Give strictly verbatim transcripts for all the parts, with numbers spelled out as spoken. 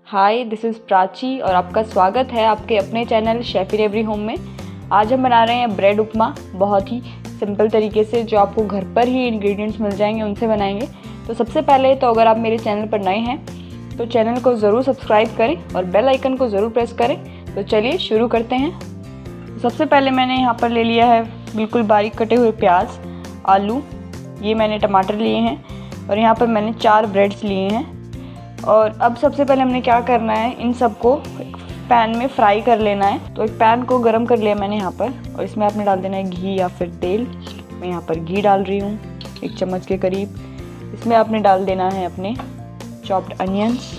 Hi, this is Prachi और आपका स्वागत है आपके अपने channel chef in every home में। आज हम बना रहे हैं ब्रेड उपमा, बहुत ही सिंपल तरीके से, जो आपको घर पर ही इंग्रेडिएंट्स मिल जाएंगे उनसे बनाएंगे। तो सबसे पहले तो अगर आप मेरे चैनल पर नए हैं तो चैनल को ज़रूर सब्सक्राइब करें और बेल आइकन को ज़रूर प्रेस करें। तो चलिए शुरू करते हैं। सबसे पहले मैंने यहाँ पर ले लिया है बिल्कुल बारीक कटे हुए प्याज, आलू, ये मैंने टमाटर लिए हैं और यहाँ पर मैंने चार ब्रेड्स लिए हैं। और अब सबसे पहले हमने क्या करना है, इन सबको पैन में फ्राई कर लेना है। तो एक पैन को गरम कर लिया मैंने यहाँ पर और इसमें आपने डाल देना है घी या फिर तेल। मैं यहाँ पर घी डाल रही हूँ एक चम्मच के करीब। इसमें आपने डाल देना है अपने चॉप्ड अनियंस,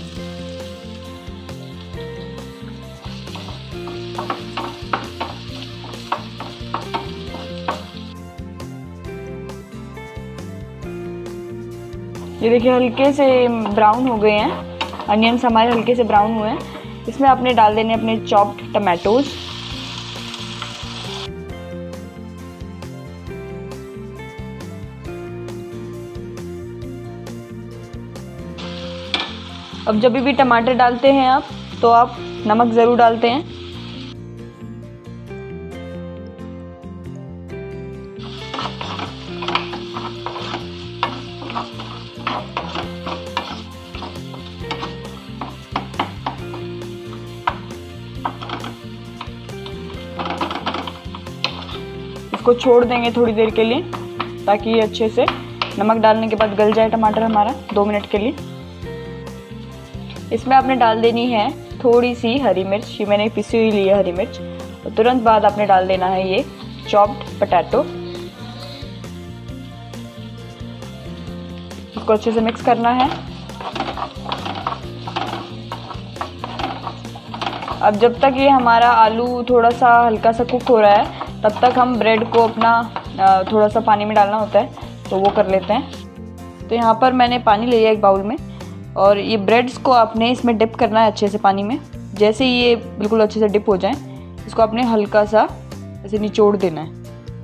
ये देखिए हल्के से ब्राउन हो गए हैं, अनियंस हमारे हल्के से ब्राउन हुए हैं। इसमें आपने डाल देने अपने चॉप्ड टमाटोज, अब जब भी टमाटर डालते हैं आप तो आप नमक ज़रूर डालते हैं। इसको छोड़ देंगे थोड़ी देर के लिए ताकि ये अच्छे से नमक डालने के बाद गल जाए टमाटर हमारा, दो मिनट के लिए। इसमें आपने डाल देनी है थोड़ी सी हरी मिर्च, ये मैंने पिसी हुई ली है हरी मिर्च। और तुरंत बाद आपने डाल देना है ये चॉप्ड पोटैटो। इसको अच्छे से मिक्स करना है। अब जब तक ये हमारा आलू थोड़ा सा हल्का सा कुक हो रहा है तब तक हम ब्रेड को अपना थोड़ा सा पानी में डालना होता है, तो वो कर लेते हैं। तो यहाँ पर मैंने पानी लिया एक बाउल में और ये ब्रेड्स को आपने इसमें डिप करना है अच्छे से पानी में। जैसे ही ये बिल्कुल अच्छे से डिप हो जाए इसको आपने हल्का सा ऐसे निचोड़ देना है।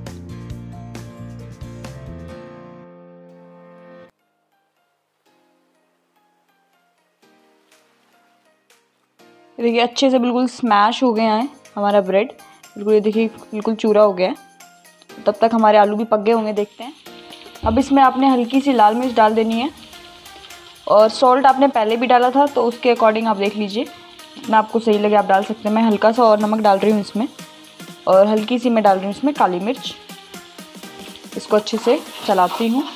देखिए अच्छे से बिल्कुल स्मैश हो गया है हमारा ब्रेड, बिल्कुल ये देखिए बिल्कुल चूरा हो गया है। तब तक हमारे आलू भी पक गए होंगे, देखते हैं। अब इसमें आपने हल्की सी लाल मिर्च डाल देनी है और सॉल्ट आपने पहले भी डाला था तो उसके अकॉर्डिंग आप देख लीजिए, जितना आपको सही लगे आप डाल सकते हैं। मैं हल्का सा और नमक डाल रही हूँ इसमें और हल्की सी मैं डाल रही हूँ इसमें काली मिर्च। इसको अच्छे से चलाती हूँ।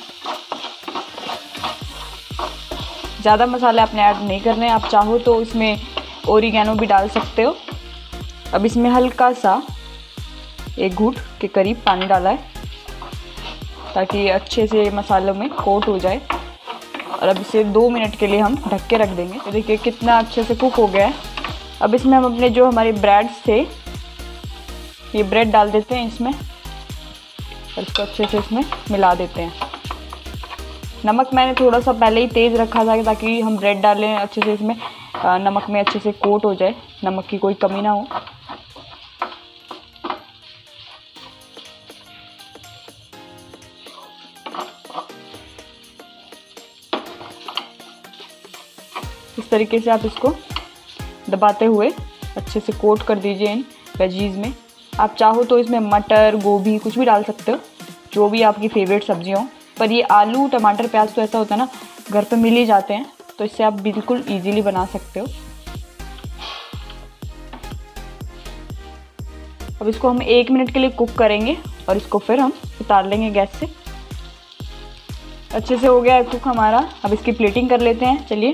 ज़्यादा मसाले आपने ऐड नहीं करने, आप चाहो तो इसमें ओरिगैनो भी डाल सकते हो। अब इसमें हल्का सा एक घूंट के करीब पानी डाला है ताकि ये अच्छे से मसालों में कोट हो जाए। और अब इसे दो मिनट के लिए हम ढक के रख देंगे। तो देखिए कितना अच्छे से कुक हो गया है। अब इसमें हम अपने जो हमारे ब्रेड्स थे ये ब्रेड डाल देते हैं इसमें और इसको अच्छे से इसमें मिला देते हैं। नमक मैंने थोड़ा सा पहले ही तेज़ रखा था ताकि हम ब्रेड डालें अच्छे से इसमें नमक में अच्छे से कोट हो जाए, नमक की कोई कमी ना हो। इस तरीके से आप इसको दबाते हुए अच्छे से कोट कर दीजिए इन वेजीज में। आप चाहो तो इसमें मटर, गोभी कुछ भी डाल सकते हो, जो भी आपकी फेवरेट सब्जी हो। पर ये आलू, टमाटर, प्याज तो ऐसा होता है ना, घर पे मिल ही जाते हैं, तो इससे आप बिल्कुल इजीली बना सकते हो। अब इसको हम एक मिनट के लिए कुक करेंगे और इसको फिर हम उतार लेंगे गैस से। अच्छे से हो गया है कुक हमारा। अब इसकी प्लेटिंग कर लेते हैं, चलिए।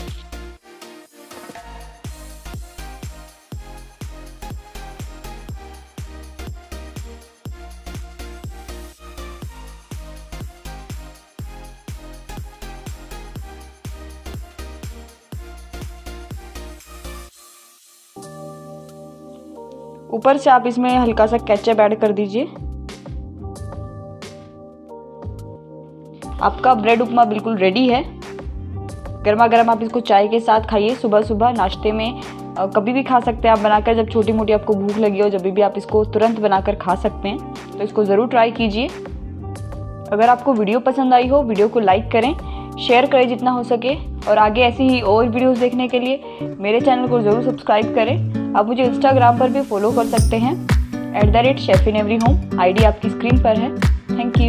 ऊपर से आप इसमें हल्का सा केचप ऐड कर दीजिए। आपका ब्रेड उपमा बिल्कुल रेडी है। गर्मा गर्म आप इसको चाय के साथ खाइए, सुबह सुबह नाश्ते में कभी भी खा सकते हैं आप बनाकर। जब छोटी मोटी आपको भूख लगी हो, जब भी आप इसको तुरंत बनाकर खा सकते हैं। तो इसको ज़रूर ट्राई कीजिए। अगर आपको वीडियो पसंद आई हो, वीडियो को लाइक करें, शेयर करें जितना हो सके और आगे ऐसी ही और वीडियोस देखने के लिए मेरे चैनल को ज़रूर सब्सक्राइब करें। आप मुझे इंस्टाग्राम पर भी फॉलो कर सकते हैं at the rate chef in every home. ID डी आपकी स्क्रीन पर है। Thank you.